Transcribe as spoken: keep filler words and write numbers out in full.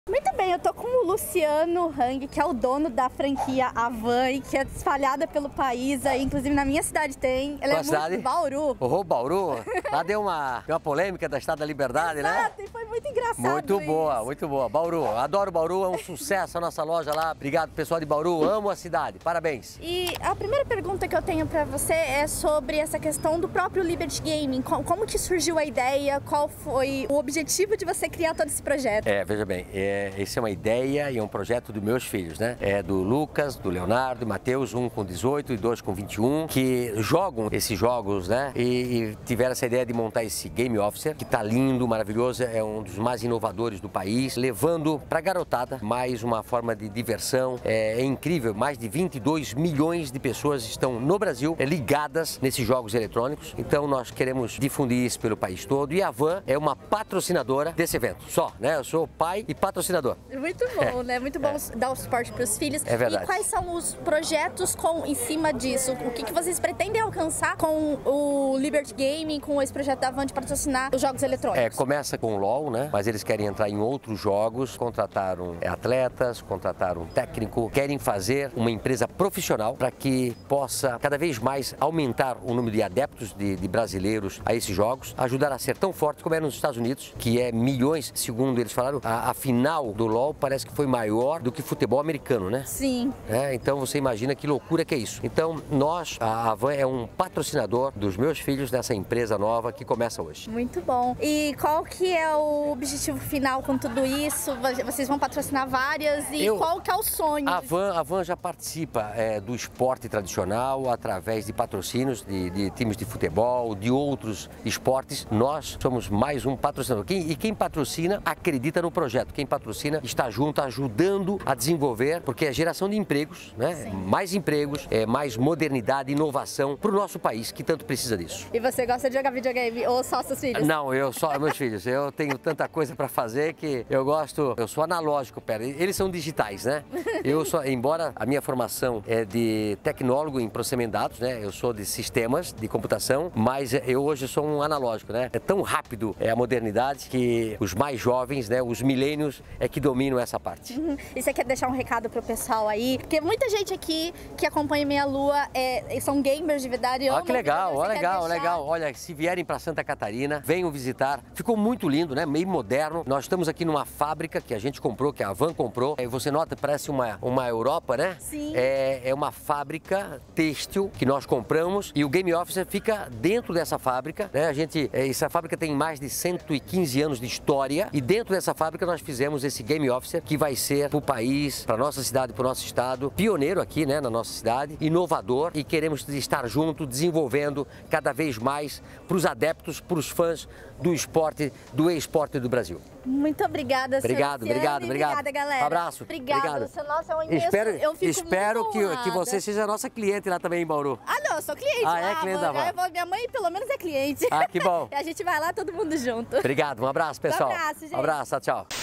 Muito bem, eu tô com o Luciano Hang, que é o dono da franquia Avan e que é espalhada pelo país, aí, inclusive na minha cidade tem. Ela é cidade? muito Bauru. Oh, Bauru? Lá deu uma, uma polêmica da Estátua da Liberdade, Exato, né? e foi muito engraçado. Muito isso. boa, muito boa. Bauru, adoro Bauru, é um sucesso a nossa loja lá. Obrigado, pessoal de Bauru, amo a cidade, parabéns. E a primeira pergunta que eu tenho pra você é sobre essa questão do próprio Liberty Gaming. Como que surgiu a ideia? Qual foi o objetivo de você criar todo esse projeto? É, veja bem, é, esse é uma ideia e é um projeto dos meus filhos, né? É do Lucas, do Leonardo e Matheus, um com dezoito e dois com vinte e um, que jogam esses jogos, né? E, e tiveram essa ideia de montar esse Game Officer, que tá lindo, maravilhoso, é um dos mais inovadores do país, levando pra garotada mais uma forma de diversão. É, é incrível, mais de vinte e dois milhões de pessoas estão no Brasil é, ligadas nesses jogos eletrônicos, então nós queremos difundir isso pelo país todo e a Avan é uma patrocinadora desse evento, só, né? Eu sou pai e patrocinador. Muito bom, é. né? Muito bom é. dar o suporte para os filhos. É verdade. E quais são os projetos com, em cima disso? O que, que vocês pretendem alcançar com o Liberty Gaming, com esse projeto da Avan de patrocinar os jogos eletrônicos? É, começa com o LOL, né? Mas eles querem entrar em outros jogos, contrataram atletas, contrataram um técnico, querem fazer uma empresa profissional para que possa cada vez mais aumentar o número de adeptos de, de brasileiros a esses jogos, ajudar a ser tão forte como é nos Estados Unidos, que é milhões, segundo eles falaram, a, a final do LOL parece que foi maior do que futebol americano, né? Sim. É, então você imagina que loucura que é isso. Então nós, a Avan é um patrocinador dos meus filhos dessa empresa nova que começa hoje. Muito bom. E qual que é o objetivo final com tudo isso? Vocês vão patrocinar várias e Eu, qual que é o sonho? A Avan, a Avan já participa é, do esporte tradicional através de patrocínios de, de times de futebol, de outros esportes. Nós somos mais um patrocinador. Quem, e quem patrocina acredita no projeto. Quem patrocina está junto, ajudando a desenvolver, porque é geração de empregos, né? Sim. Mais empregos, é, mais modernidade, inovação para o nosso país, que tanto precisa disso. E você gosta de jogar videogame ou só seus filhos? Não, eu só meus filhos. Eu tenho tanta coisa para fazer que eu gosto, eu sou analógico, pera. Eles são digitais, né? Eu sou, embora a minha formação é de tecnólogo em processamento de dados, né? Eu sou de sistemas de computação, mas eu hoje sou um analógico, né? É tão rápido é a modernidade que os mais jovens, né? Os milênios é que dominam essa parte. Uhum. E você quer deixar um recado pro pessoal aí? Porque muita gente aqui que acompanha Meia Lua é, são gamers de verdade. Olha que legal, olha legal, legal. Olha, se vierem para Santa Catarina, venham visitar. Ficou muito lindo, né? Meio moderno. Nós estamos aqui numa fábrica que a gente comprou, que a Avan comprou. E você nota, parece uma, uma Europa, né? Sim. É, é uma fábrica têxtil que nós compramos e o Game Officer fica dentro dessa fábrica, né? A gente, essa fábrica tem mais de cento e quinze anos de história e dentro dessa fábrica nós fizemos esse Game Officer que vai ser para o país, para nossa cidade, para o nosso estado, pioneiro aqui, né, na nossa cidade, inovador e queremos estar junto, desenvolvendo cada vez mais para os adeptos, para os fãs do esporte, do e-esporte do Brasil. Muito obrigada, Obrigado, obrigado, obrigado. Obrigada, galera. Um abraço. Obrigada. Obrigado. Nossa, é um imenso, espero eu fico espero muito que, que você seja nossa cliente lá também em Bauru. Ah, não, eu sou cliente. Ah, é cliente da Avan. Minha mãe, pelo menos, é cliente. Ah, que bom. E a gente vai lá todo mundo junto. Obrigado, um abraço, pessoal. Um abraço, gente. Um abraço, tchau.